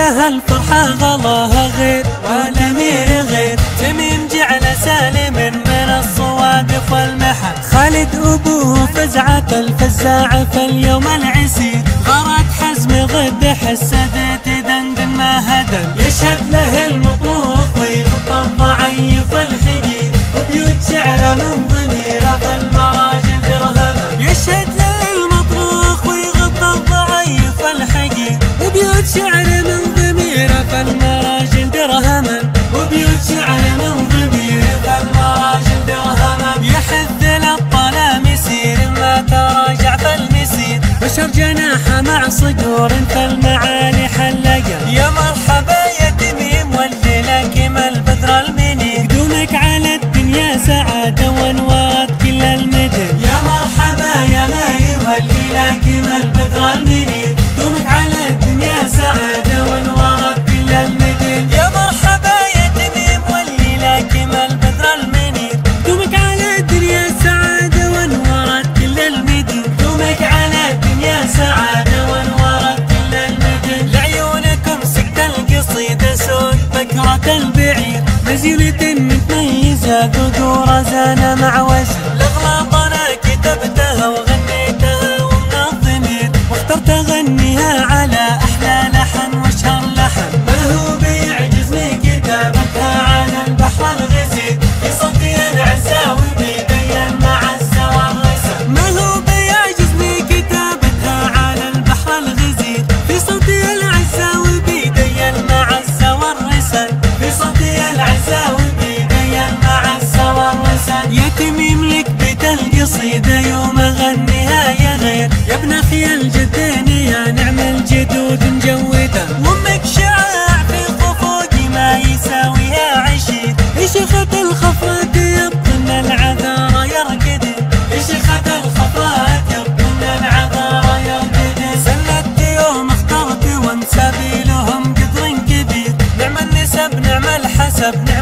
لها الفرحة غلاها غير والأمير غير. تميم جعل سالم من الصوادف والمحن. خالد أبوه فزعة الفزاعة فاليوم العسير. غارت حزم ضد حسدت دندن ما هدم. يشهد له المطوخ ويغطى الضعيف الخجير. وبيوت شعر من ضميره فالمراجل درهما. يشهد له المطروخ ويغطى الضعيف الحقير. وبيوت شعر من ضميره فالمراجل درهما. وبيوت شعر من ضميره فالمراجل درهما. يحث للطلام يسير ما تراجع فالمسير. بشر جناحه مع صقور فالمعالي حلقه. يا مرحبا يا تميم واللي لكم البدر المنير. قدومك على الدنيا سعاده وانوارت كل المدن. يا مرحبا يا ماهر واللي لكم البدر المنير. قدومك على الدنيا سعاده وانوارت كل المدن. يا مرحبا يا تميم واللي لكم البدر المنير. قدومك على الدنيا سعاده وانوارت كل المدن. قدومك على الدنيا سعاده وانوارت كل المدن. لعيونكم سكت القصيده سوق بكره البعير. مزيلة متميزة ذكور زانة مع وزن. الأغلاط أنا كتبتها وغنيتها ومن الضمير. واخترت أغنيها على أحلى لحن وأشهر لحن. ما هو بيعجزني كتابتها على البحر الغزير. في صوتي العزاوي بيبين مع السوى الرسم. ما هو بيعجزني كتابتها على البحر الغزير. في صوتي العزاوي بيبين مع السوى الرسم. في صوتي العزاوي بيبين مع السوى الرسم. يا تميم لك بيت القصيدة يوم أغنيها يا غير. يا ابن أخي الجدين يا نعم الجدود مجودة. وأمك شعاع في خفوقي ما يساويها عشير. شيخة الخفرات يبطن العذارى يرقدن. شيخة الخفرات يبطن العذارى يرقدن. سلت يوم اخترت وانسابي لهم قدر كبير. نعم النسب نعم الحسب نعم